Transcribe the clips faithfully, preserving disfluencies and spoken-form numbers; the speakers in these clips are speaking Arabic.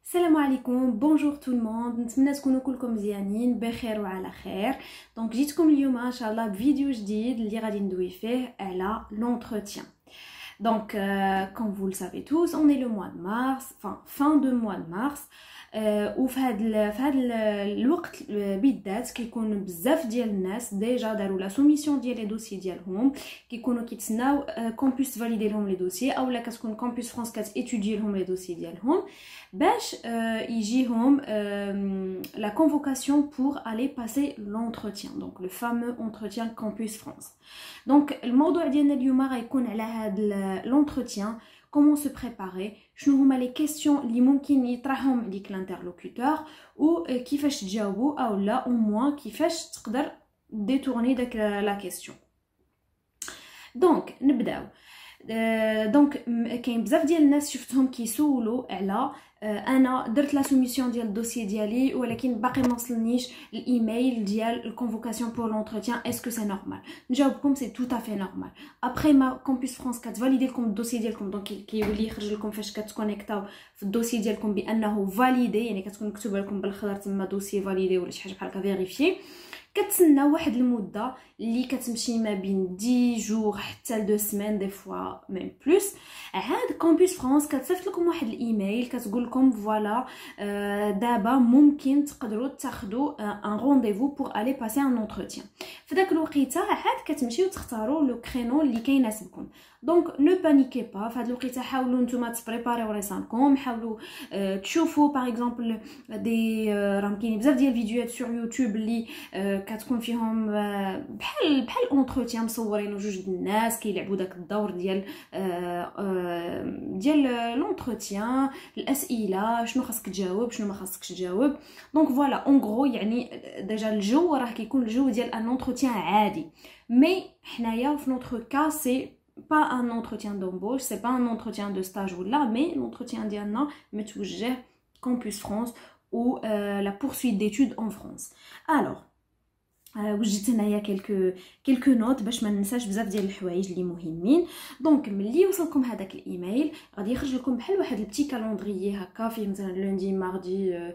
السلام عليكم بونجور tout le monde. نتمنى تكونوا كلكم مزيانين بخير وعلى خير. دونك جيتكم اليوم ان شاء الله بفيديو جديد اللي غادي ندوي فيه على l'entretien. Donc euh, comme vous le savez tous, on est le mois de mars, enfin fin de mois de mars. وفي هذا في هذا الوقت بالذات كيكون بزاف ديال الناس ديجا داروا لا سوميسيون ديال لي دوسي ديالهم، كيكونوا كيتسناو كومبوس فاليدي لهم لي دوسي، اولا كتكون كومبوس فرانس كاتيتودي لهم لي دوسي ديالهم باش يجيهم لا كونفوكاسيون بور الي باسي لونتروتيان، دونك لو فامو entretien كومبوس فرانس. دونك الموضوع ديالنا اليوم غيكون على هذا لونتروتيان. Comment se préparer, شنو هما لي كيسيون اللي ممكن يطرحهم عليك الانترلوكوتور و كيفاش تجاوبوا او لا او موان كيفاش تقدر ديتورني داك لا كيسيون. دونك نبداو. دونك كاين بزاف ديال الناس شفتهم كيسولوا على انا درت لا سوميسيون ديال الدوسي ديالي ولكن باقي ما وصلنيش الايميل ديال الكونفوكاسيون بور لونتروتيان، اسكو سي نورمال؟ نجاوبكم سي تو افي نورمال. ابري ما كومبوس فرانس كتفاليدي لكم الدوسي ديالكم، دونك كيولي يخرج لكم فاش كتكونيكتاو في الدوسي ديالكم بانه فاليدي، يعني كتكون مكتوبه لكم بالخضر تما دوسي فاليدي ولا شي حاجه بحال هكا فيريفيي. كتسناو واحد المده اللي كتمشي ما بين عشرة جوغ حتى ل دو سيمين دي فوا ميم بلوس. عاد كومبوس فرانس كتصيفط لكم واحد الايميل كتقول لكم فوالا دابا ممكن تقدروا تاخذوا ان رونديفو بور الي باسي ان اونتروتيان. في داك الوقيته عاد كتمشيو تختاروا لو كرينو اللي كيناسبكم. دونك نو بانيكي با، في هاد الوقيته حاولوا نتوما تبريباريو ريسانكم، حاولوا تشوفوا باغ اكزومبل دي راهم كاينين بزاف ديال الفيديوهات سور يوتيوب اللي كتكون فيهم بحال بحال اونتروتيان مصورين جوج د الناس كيلعبوا داك الدور ديال ديال لونتروتيان، الاسئله شنو خاصك تجاوب شنو ما خاصكش تجاوب. دونك فوالا اون غرو يعني ديجا الجو راه كيكون الجو ديال ان اونتروتيان عادي، مي حنايا في نوتر كا سي pas un entretien d'embauche, c'est pas un entretien de stage ou là, mais l'entretien ديالنا متوجه Campus France ou euh, la poursuite d'études en France. Alors وجدت هنايا كلكو كلكو نوت باش ما ننساش بزاف ديال الحوايج اللي مهمين. دونك ملي وصلكم هذاك الايميل غادي يخرج لكم بحال واحد البتي كالندريي هكا فيه مثلا لوندي ماردي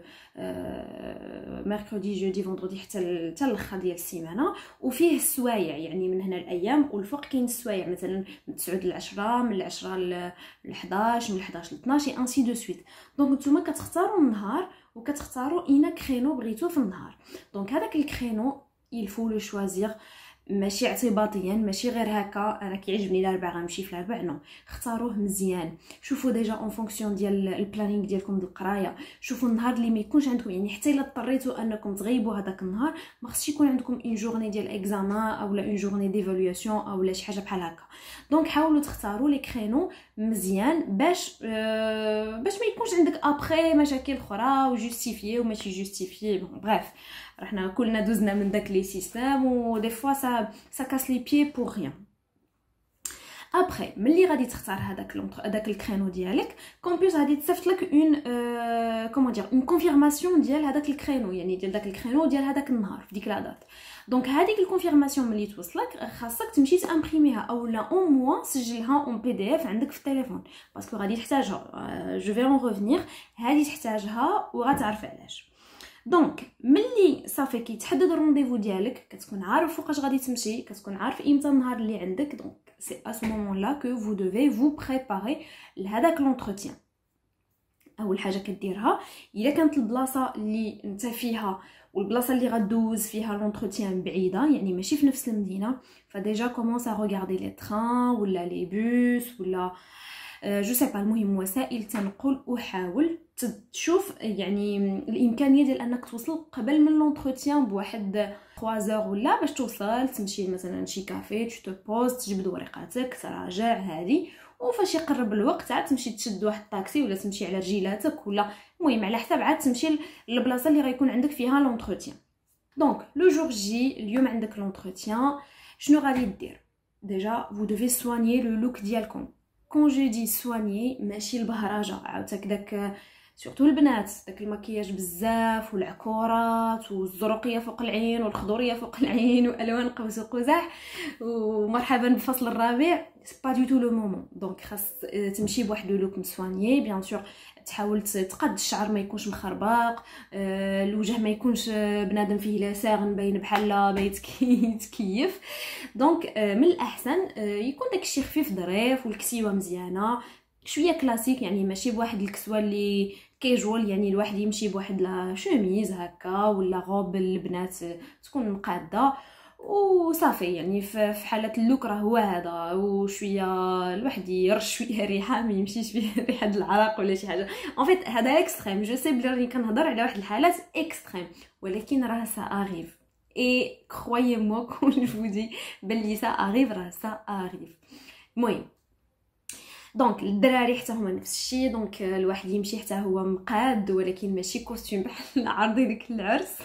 ميركودي جودي فوندردي حتى حتى الاخر ديال السيمانه، وفيه السوايع يعني من هنا الايام، والفوق كاين السوايع مثلا من تسعة ل عشرة، من عشرة ل حداش، من حداش ل اثناش اي انسي دو سويت. دونك نتوما كتختاروا النهار وكتختاروا اين كرينو بغيتو في النهار. دونك هذاك الكرينو il faut le choisir ماشي اعتباطيا، ماشي غير هكا انا كيعجبني الاربعاء غنمشي في الاربعاء، نو اختاروه مزيان. شوفوا ديجا اون فونكسيون ديال البلانينغ ديالكم ديال القرايه، شوفوا النهار اللي ما يكونش عندكم يعني حتى الا اضطريتوا انكم تغيبوا هذاك النهار ما خصش يكون عندكم اون جورني ديال اكزامان او لا اون جورني ديفالواسيون او لا شي حاجه بحال هكا. دونك حاولوا تختاروا لي كرينو مزيان باش أه باش ما يكونش عندك ابري مشاكل اخرى وجوستيفيي وماشي جوستيفيي. بون بريف رحنا كلنا دوزنا من داك لي سيستيم و دي فوا سا سا كاس لي بيي بور ريان. ابري ملي غادي تختار هذاك هذاك الكرينو ديالك، كومبوس غادي تصيفط لك اون كومون دير اون كونفيرماسيون ديال هذاك الكرينو، يعني ديال داك الكرينو ديال هذاك النهار في ديك لا دات. دونك هذيك الكونفيرماسيون ملي توصلك خاصك تمشي تامبريميها او لا او موان سجلها اون بي دي اف عندك في التليفون، باسكو غادي تحتاجها. جو في اون ريفينير، هذه تحتاجها وغتعرف علاش. دونك ملي صافي كيتحدد الرونديفو ديالك كتكون عارف فوقاش غادي تمشي، كتكون عارف امتى النهار اللي عندك. دونك سي ا سو مومون لا كو فو دوفي فو بريباري لهداك لونتروتيان. اول حاجه كديرها الا كانت البلاصه اللي انت فيها والبلاصه اللي غدوز فيها لونتروتيان بعيده يعني ماشي في نفس المدينه، فديجا كومونس ا ريغاردي لي تران ولا لي بوس ولا جو سي با، المهم وسائل التنقل، وحاول تشوف يعني الامكانيه ديال انك توصل قبل من لونتروتيان بواحد ثلاثة زور ولا باش توصل تمشي مثلا شي كافي تو بوز تجبد ورقاتك تراجع هذه، وفاش يقرب الوقت عاد تمشي تشد واحد الطاكسي ولا تمشي على رجيلاتك ولا المهم على حساب عاد تمشي للبلاصه اللي غيكون عندك فيها لونتروتيان. دونك لو جور جي اليوم عندك لونتروتيان، شنو غادي دير؟ ديجا فو دوفي سوانيي لو لوك ديالكم. كون جو دي سوانيي ماشي البهرجه عاوتانك داك سورتو البنات داك المكياج بزاف والعكورات والزروقيه فوق العين والخضوريه فوق العين والوان قوس وقزح ومرحبا بفصل الربيع، سي با دو تو لو مومون. دونك خاص تمشي بواحد لو لوك مسوانيي بيان سور، تحاول تقاد الشعر ما يكونش مخربق، أه الوجه ما يكونش بنادم فيه لاساغ باين بحال بايت كيتكيف. دونك أه من الاحسن أه يكون داكشي خفيف ظريف والكسيوه مزيانه شويه كلاسيك، يعني ماشي بواحد الكسوه اللي كيجوال، يعني الواحد يمشي بواحد لا شوميز هكا ولا غوب البنات تكون مقاده وصافي. يعني في حاله اللوك راه هو هذا، وشويه الواحد يرش شويه ريحه ما يمشيش فيه ريحه العرق ولا شي حاجه. ان فيت هذا اكستريم، جو سي بلي راني كنهضر على واحد الحالات اكستريم، ولكن راه سا اريف اي كرويي مو كون جو دي بلي سا اريف، راه سا اريف. المهم دونك الدراري حتى هما نفس الشيء، دونك الواحد يمشي حتى هو مقاد ولكن ماشي كوستيم بحال عارضي ديك العرس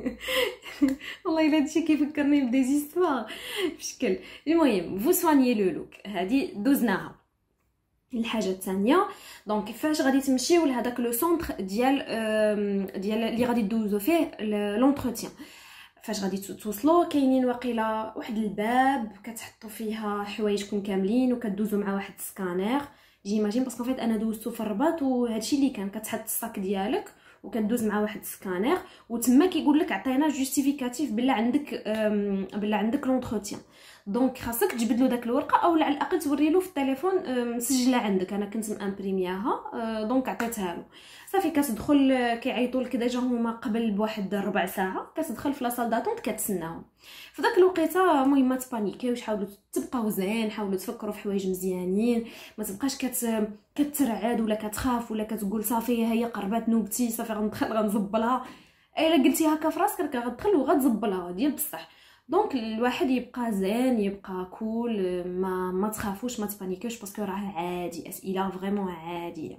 والله الا هادشي كيفكرني بديزيستوار بشكل. المهم فو سوانيي لو لوك، هادي دوزناها. الحاجه الثانيه دونك كيفاش غادي تمشيو لهداك لو سونتر ديال ديال اللي غادي دوزو فيه لونتروتيان. فاش غادي توصلوا كاينين واقيلا واحد الباب كتحطوا فيها حوايجكم كاملين وكدوزوا مع واحد السكانير. جيماجين باسكو فيت انا دوزتو في الرباط وهادشي اللي كان كتحط الصاك ديالك وكدوز مع واحد السكانير، وتما كيقول لك عطينا جوستيفيكاتيف بلا عندك بلا عندك لونتروتيان. دونك خاصك تجبد له داك الورقه او على الاقل توري له في التليفون مسجله عندك. انا كنت مامبريمياها دونك عطيتها له صافي. كتدخل كيعيطوا لك ديجا هما قبل بواحد ربع ساعه، كتدخل في لاصال داتونت كتسناهم. في داك الوقيته المهم ما تبانيكيوش، حاولوا تبقاو زين، حاولوا تفكروا في حوايج مزيانين، ما تبقاش كت كترعد ولا كتخاف ولا كتقول صافي هي قربات نوبتي صافي غندخل غنزبلها. الا قلتي هكا في راسك غتدخل وغتزبلها ديال بصح. دونك الواحد يبقى زين يبقى كول، ما ما تخافوش ما تبانيكوش باسكو راه عادي، اسئله فريمون عاديه.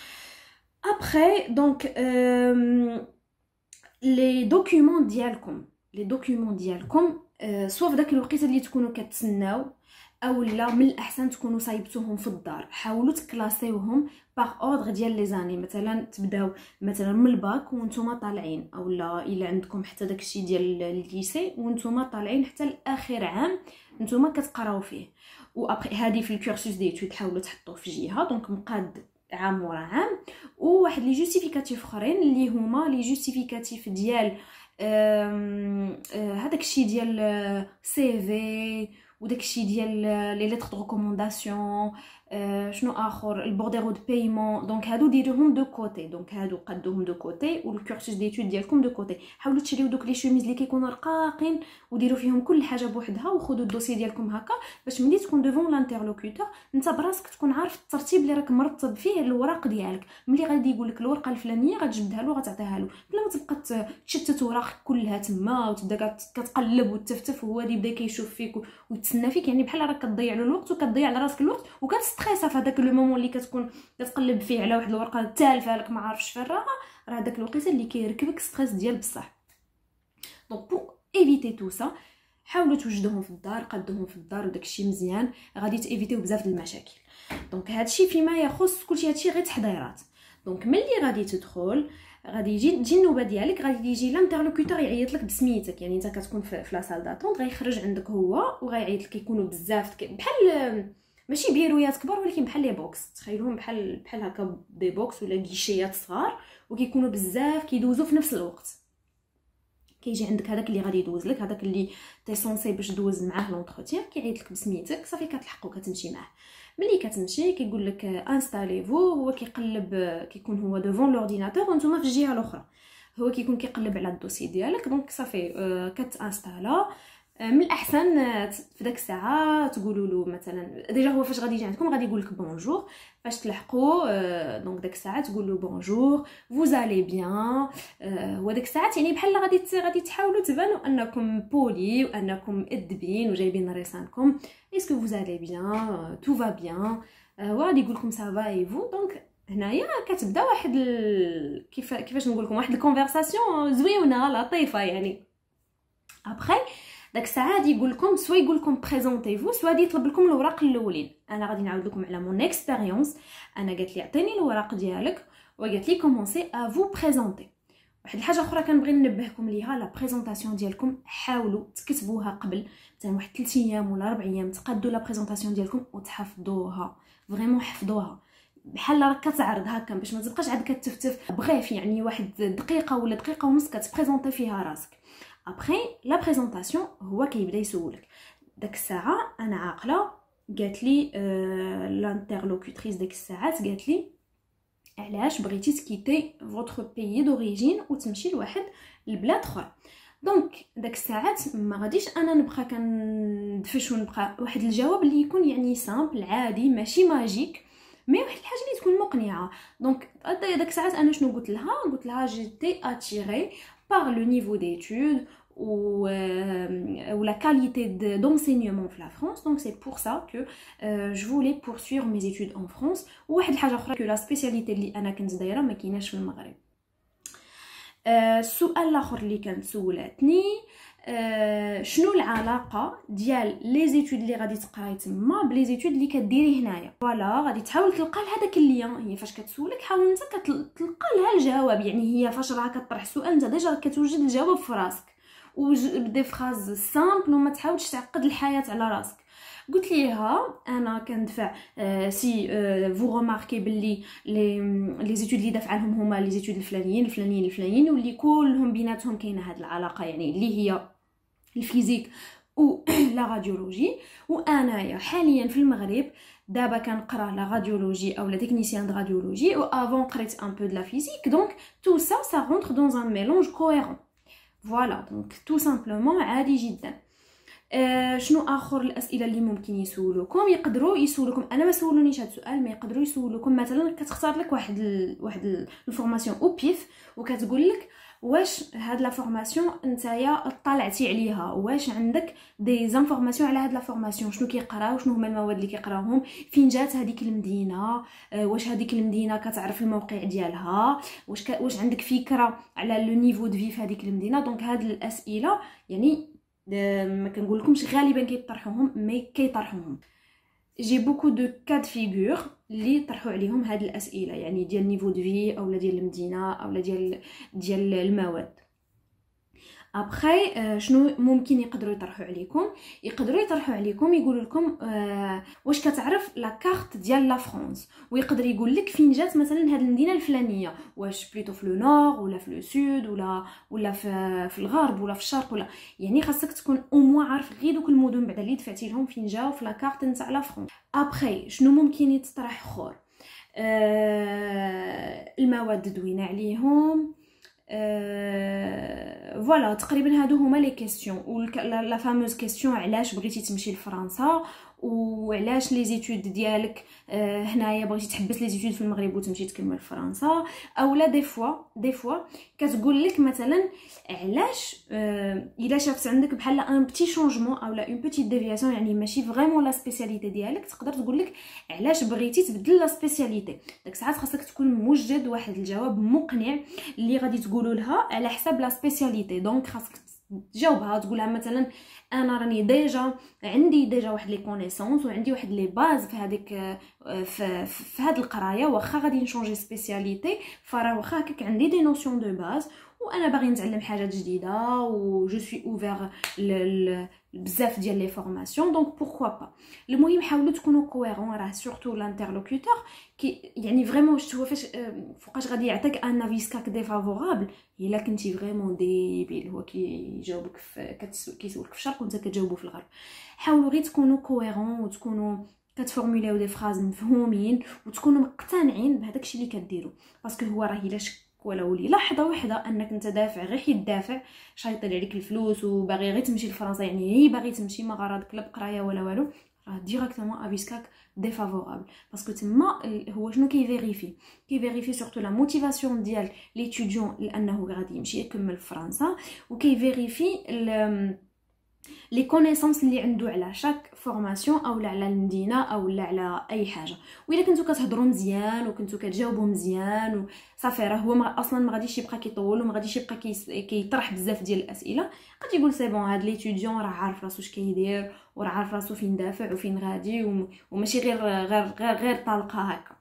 ابري دونك لي دوكيومون ديالكم لي دوكيومون ديالكم سوا في داك الوقيته اللي تكونوا كتسناو او لا من الاحسن تكونوا صايبتوهم في الدار. حاولوا تكلاسيوهم باغ اوردر ديال لي زاني، مثلا تبداو مثلا من الباك وانتم طالعين، او لا الا عندكم حتى داكشي ديال الليسي وانتم طالعين حتى لاخر عام نتوما كتقراو فيه. وابري هذه في الكورسوس ديتود حاولوا تحطوه في جهه، دونك مقاد عام ورا عام. وواحد لي جوستيفيكاتيف اخرين اللي هما لي جوستيفيكاتيف ديال هذاك الشيء ديال سي في وداكشي ديال لي ليتر دو ريكومونداسيون، شنو اخر البورديرو دو بايمون. دونك هادو ديروهم دو كوتي، دونك هادو قدوهم دو كوتي والكورسوس ديتود ديالكم دو كوتي. حاولوا تشريو دوك لي شوميز اللي كيكونوا رقاقين وديروا فيهم كل حاجه بوحدها، وخذوا الدوسي ديالكم هكا باش ملي تكون ديفون لانترلوكوتور انت براسك تكون عارف الترتيب اللي راك مرتب فيه الوراق ديالك. ملي غادي يقول لك الورقه الفلانيه غتجبدها له وغتعطيها له، بلا ما تبقى تشتت وراق كلها تما وتبدا كتقلب وتفتف وهو اللي بدا كيشوف فيك ويتسنى فيك. يعني بحال راك كتضيع له الوقت وكتضيع على راسك الوقت وكتستريس في هذاك لو مومون اللي كتكون كتقلب فيه على واحد الورقه تالفه لك ما عارفش فين راها. راه داك الوقيته اللي كيركبك ستريس ديال بصح. دونك بو ايفيتي تو سا حاولوا توجدوهم في الدار، قدوهم في الدار وداكشي مزيان، غادي تيفيتيو بزاف د المشاكل. دونك هادشي فيما يخص كلشي، هادشي غير تحضيرات. دونك ملي غادي تدخل غادي يجي تجي النوبه ديالك، غادي يجي لانترلوكوتور يعيط لك بسميتك. يعني انت كتكون في لاصال داتونت غيخرج عندك هو وغيعيط لك. كيكونوا بزاف بحال ماشي بيرويات كبار ولكن بحال لي بوكس، تخيلوهم بحال بحال هكا دي بوكس ولا كيشيات صغار، وكيكونوا بزاف كيدوزوا في نفس الوقت. كيجي عندك هذاك اللي غادي يدوز لك، هذاك اللي تي سونسي باش دوز معاه لونتروتيان، كيعيط لك بسميتك صافي كتلحقوا كتمشي معاه. ملي كتمشي كيقول لك انستاليفو، هو كيقلب كيكون هو دوفون لورديناتور وانتم في الجهه الاخرى، هو كيكون كيقلب على الدوسي ديالك. دونك صافي كتانستالا. من الاحسن في داك الساعه تقولوا له مثلا ديجا هو فاش غادي يجي عندكم غادي يقول لك بونجور. فاش تلحقوا دونك داك الساعه تقول له بونجور فوزالي بيان. هو داك الساعات يعني بحال غادي غادي تحاولوا تبانوا انكم بولي وانكم ادبين وجايبين ريسانكم. اسكو فوزالي بيان تو فا بيان. هو غادي يقول لكم سافا اي فو. دونك هنايا كتبدا واحد ال... كيف كيفاش نقول لكم واحد الكونفرساسيون زوينه لطيفه يعني. ابري داك الساعه غادي يقول لكم سوا يقول لكم بريزونتي فو، سوا غادي يطلب لكم الوراق الاولين. انا غادي نعاود لكم على مون اكسبيريونس. انا قالت لي عطيني الوراق ديالك وقالت لي كومونسي ا فو بريزونتي. واحد الحاجه اخرى كنبغي ننبهكم ليها، لا بريزونطاسيون ديالكم حاولوا تكتبوها قبل مثلا واحد ثلاثة ايام ولا أربعة ايام، تقادوا لا بريزونطاسيون ديالكم وتحفظوها، فريمون حفظوها بحال راك كتعرض هكا باش ما تبقاش عاد كتفتف بغيف، يعني واحد دقيقه ولا دقيقه ونص كتبريزونطي فيها راسك. ابري لا بريزونطاسيون هو كيبدا يسولك. داك الساعه انا عاقله قالت لي آه لانترلوكوتريس ديك الساعات قالت لي علاش بغيتي تكيتي فوتر بيي دوريجين وتمشي لواحد البلاد اخرى. دونك داك الساعات ما غاديش انا نبقى كندفش ونبقى واحد الجواب اللي يكون يعني سامبل عادي ماشي ماجيك، مي واحد الحاجه اللي تكون مقنعه. دونك داك الساعات انا شنو قلت لها؟ قلت لها جيتي اتيري بار لو نيفو ديتود ou euh, ou la qualité d'enseignement en France. Donc c'est pour ça que euh, je voulais poursuivre mes études en France. وواحد الحاجه اخرى que la spécialité اللي انا كنت دايره ما كايناش في المغرب. السؤال الاخر اللي كانت سولاتني أه شنو العلاقه ديال لي زيتود اللي غادي تقراي تما بلي زيتود اللي كديري هنايا. فوالا غادي تحاول تلقى لهداك اللين. هي فاش كتسولك حاول انت كتلقى لها الجواب، يعني هي فاش راه كطرح السؤال انت ديجا كتوجد الجواب في راسك ودي فراز سامبل وما تحاولش تعقد الحياه على راسك. قلت ليها انا كندفع أه سي أه فو روماركي بلي لي لي زيتود اللي دافع عنهم هما لي زيتود الفلانيين الفلانيين الفلانيين واللي كلهم بيناتهم كاينه هاد العلاقه، يعني اللي هي الفيزيك و لا راديولوجي. وانايا حاليا في المغرب دابا كنقرا لا راديولوجي او لا تكنيسيان دو راديولوجي، و افون قريت ان بو دو لا فيزيك. دونك تو سا سا رونتر دون ان ميلونج كوهيرون. فوالا دونك تو سامبلومون عادي جدا. آه شنو اخر الاسئله اللي ممكن يسولوكم؟ يقدروا يسولوكم، انا ما سولونيش هذا السؤال، ما يقدروا يسولوكم مثلا كتختار لك واحد ال... واحد الفورماسيون او بيف وكتقول لك واش هاد لا فورماسيون نتايا اطلعتي عليها، واش عندك دي زانفورماسيون على هاد لا فورماسيون، شنو كيقراو، شنو هما المواد اللي كيقراوهم، فين جات هذيك المدينه، آه واش هذيك المدينه كتعرف الموقع ديالها، واش ك... واش عندك فكره على لو نيفو دو في في هذيك المدينه. دونك هاد الاسئله يعني ما كنقول لكمش غالبا كيطرحوهم مي كيطرحوهم. جي بوكو دو كاد فيغور اللي طرحوا عليهم هاد الاسئله، يعني ديال نيفو دو في اولا ديال المدينه اولا ديال ديال المواد. ابخي شنو ممكن يقدروا يطرحوا عليكم؟ يقدروا يطرحوا عليكم يقولوا لكم آه واش كتعرف لا كارت ديال لا فرانس، ويقدر يقول لك فين جات مثلا هاد المدينه الفلانيه، واش بليتو في لو نور ولا في لو سود ولا ولا في, في الغرب ولا في الشرق، ولا يعني خاصك تكون او موا عارف غير دوك المدن بعدا اللي دفعتي لهم فين جاو في لا كارت نتاع لا فرانس. ابخي شنو ممكن يتطرح اخر؟ آه المواد دوينا عليهم. فوالا تقريبا هادو هما لي كيسيون. و لا فاموز كيسيون علاش بغيتي تمشي لفرنسا، وعلاش لي زيتود ديالك آه هنايا بغيتي تحبس لي زيتود في المغرب وتمشي تكمل فرنسا. اولا دي فوا دي فوا كتقول لك مثلا علاش آه الا شافت عندك بحال ان بتي شونجمون اولا اون بيتيت ديفياسيون، يعني ماشي فريمون لا سبيسياليتي ديالك، تقدر تقول لك علاش بغيتي تبدل لا سبيسياليتي. داك ساعات خاصك تكون موجد واحد الجواب مقنع اللي غادي تقولوا لها على حساب لا سبيسياليتي. دونك خاصك تجاوبها تقولها مثلا انا راني ديجا عندي ديجا واحد لي كونيسونس وعندي واحد لي باز في هذيك في, في هذه القرايه، واخا غادي نشونجي سبيسياليتي فراه واخا هكاك عندي دي نوسيون دو باز وانا باغي نتعلم حاجات جديده و جو سوي اوفير بزاف ديال لي فورماسيون. دونك بوركوا با. المهم حاولوا تكونوا كويرون، راه سورتو لانترلوكوتور كي يعني فريمون هو فاش فوقاش غادي يعطيك ان افيسكاك ديفافورابل الا كنتي فريمون ديبيل هو كيجاوبك في كيسولك في الشرق وانت كتجاوبو في الغرب. حاولوا غير تكونوا كويرون وتكونوا كتفورموليو دي فراز مفهومين وتكونوا مقتنعين بهذاك الشيء اللي كديروا، باسكو هو راه الا شك ولا ولي لحظه واحده انك انت دافع غير حيت دافع شايطين عليك الفلوس وباغي غير تمشي لفرنسا، يعني هي باغي تمشي ما غرضك لا بقرايه ولا والو، راه ديريكتومون افيسكاك ديفافورابل. باسكو تما هو شنو كيفيريفي كيفيريفي سورتو لا موتيفاسيون ديال ليتيديون لانه غادي يمشي يكمل في فرنسا، وكيفيريفي لي كونيسونس اللي عنده على شاك فورماسيون او على المدينه او على اي حاجه. واذا كنتو كتهضروا مزيان وكنتو كتجاوبوا مزيان وصافي، راه هو ما اصلا ما غاديش يبقى كيطول وما غاديش يبقى كيطرح بزاف ديال الاسئله، غادي يقول سي بون هاد ليتيديون راه عارف راسو اش كيدير وراه عارف راسو فين دافع وفين غادي وماشي غير غير غير, غير طالقه هكا.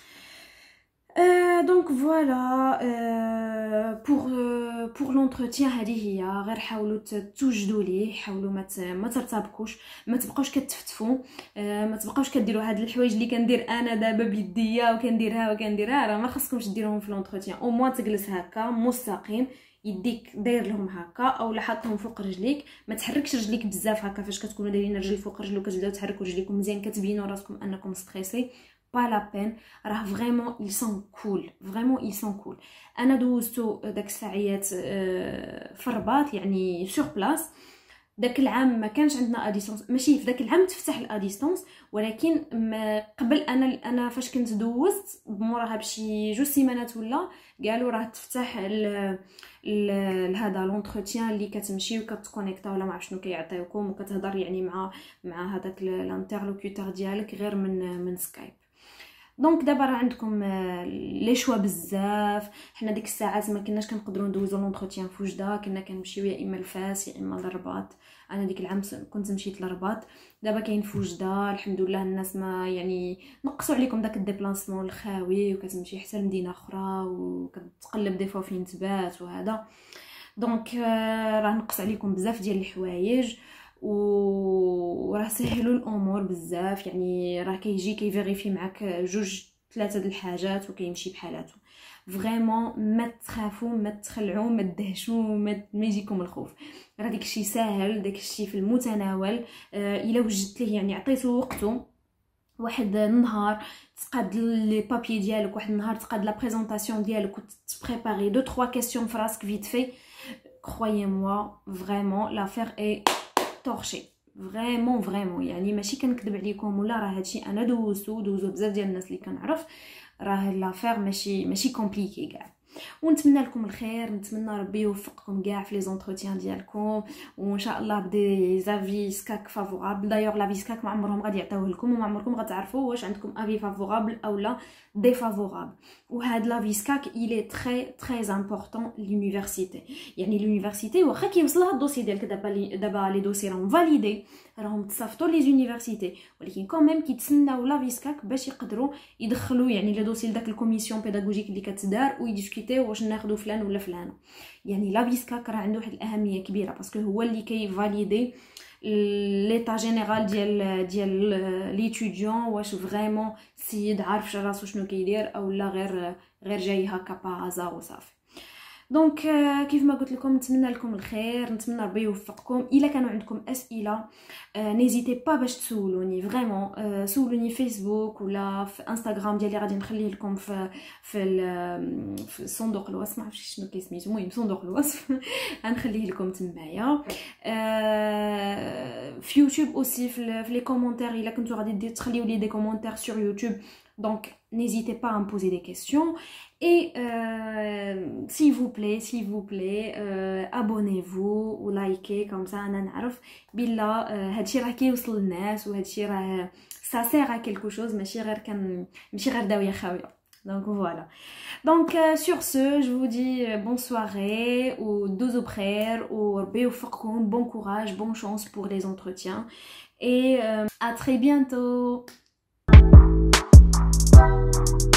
دونك فوالا بور بور لونتروتيان هذه هي. غير حاولوا توجدوا ليه، حاولوا ما ما ترتبكوش، ما تبقاوش كتفتفوا، ما تبقاوش كديروا هاد الحوايج اللي كندير انا دابا بيديا وكنديرها وكنديرها، راه ما خصكمش ديروهم في لونتروتيان. او موان تجلس هكا مستقيم، يديك داير لهم هكا او لاحظتهم فوق رجليك، ما تحركش رجليك بزاف هكا. فاش كتكونوا دايرين رجل فوق رجل وكتبداو تحركوا رجليكم مزيان كتبينوا راسكم انكم ستريسي، pas la peine. راه فريمون ils sont cool، فريمون ils sont cool. انا دوزتو داك الساعيات في الرباط يعني سور بلاص. داك العام ما كانش عندنا اديستونس، ماشي في داك العام تفتح الاديستونس، ولكن قبل انا انا فاش كنت دوزت بموراها بشي جوج سيمانات ولا قالوا راه تفتح هذا لونتروتيان اللي كتمشي وكتكونيكتا ولا ما عرف شنو كيعطيوكم وكتهضر يعني مع مع هذاك الانترلوكوتور ديالك غير من من سكايب. دونك دابا راه عندكم لي شوا بزاف. حنا ديك الساعات ما كناش كنقدروا ندوزو لونتروتيان في وجده، كنا كنمشيو يا اما لفاس يا اما للرباط. انا ديك العام كنت مشيت للرباط، دابا كاين في وجده الحمد لله. الناس ما يعني نقصوا عليكم داك الديبلاسمون الخاوي وكتمشي حتى لمدينه اخرى وكتقلب دي فوا فين تبات وهذا. دونك راه نقص عليكم بزاف ديال الحوايج وراه سهلوا الامور بزاف. يعني راه كيجي كيفيريفي معك جوج ثلاثه د الحاجات وكيمشي بحالاتو. فريمون ما تخافوا ما تخلعوا ما تدهشوا ما يجيكم الخوف، راه داكشي ساهل، داكشي في المتناول. آه الا وجدت ليه يعني عطيته وقته، واحد النهار تقاد لي بابي ديالك، واحد النهار تقاد لا بريزونطاسيون ديالك وتبريباري دو trois كيسيون في راسك فيت في، croyez moi vraiment l'affaire est torchée فريمون فريمون. يعني ماشي كنكذب عليكم ولا راه هادشي انا دوزتو دوزو بزاف ديال الناس اللي كنعرف، راه لافير ماشي ماشي كومبليكي كاع. ونتمنى لكم الخير، نتمنى ربي يوفقكم كاع في لي زونتروتيان ديالكم، وان شاء الله بدي زافي سكاك فافورابل. دايوغ لا سكاك ما عمرهم غادي يعطيوه لكم وما عمركم غتعرفوا واش عندكم افي فافورابل او لا ديفافورابل. وهاد لا سكاك الي تري تري امبورطون لونيفرسيتي. يعني لونيفرسيتي واخا كيوصلها الدوسي ديالك دابا لي دابا لي دوسي راهم فاليدي، راهم تصافطوا لي زونيفرسيتي، ولكن كوميم كيتسناو لا سكاك باش يقدروا يدخلوا يعني لي دوسي لداك الكوميسيون بيداغوجيك اللي كتدار ويديسكوتيو واش ناخذوا فلان ولا فلانه. يعني لا سكاك راه عنده واحد الاهميه كبيره باسكو هو اللي كيفاليدي ليطا جينيرال ديال ديال ليتيديون، واش فريمون السيد عارف راسو شنو كيدير او لا غير غير جاي هكا بازا وصافي. دونك كيف ما قلت لكم نتمنى لكم الخير، نتمنى ربي يوفقكم. الا كانوا عندكم اسئله نيزيتي با باش تسولوني فريمون، سولوني فيسبوك ولا في انستغرام ديالي، غادي نخليه لكم في في, في صندوق الوصف، ما عرفتش شنو كيسميتو، المهم صندوق الوصف غنخليه لكم تمايا. في يوتيوب اوسي في لي كومونتير، الا كنتو غادي تخليو لي دي كومونتير سور يوتيوب، donc n'hésitez pas à me poser des questions et euh, s'il vous plaît s'il vous plaît euh, abonnez-vous ou likez comme ça انا نعرف بلا هادشي راه كيوصل للناس وهادشي راه ça sert à quelque chose، ماشي غير كان ماشي غير داويه خاويه. Donc voilà. Donc euh, sur ce, je vous dis euh, bonne soirée ou douze prières ou bon courage, bonne chance pour les entretiens et euh, à très bientôt. Thank you.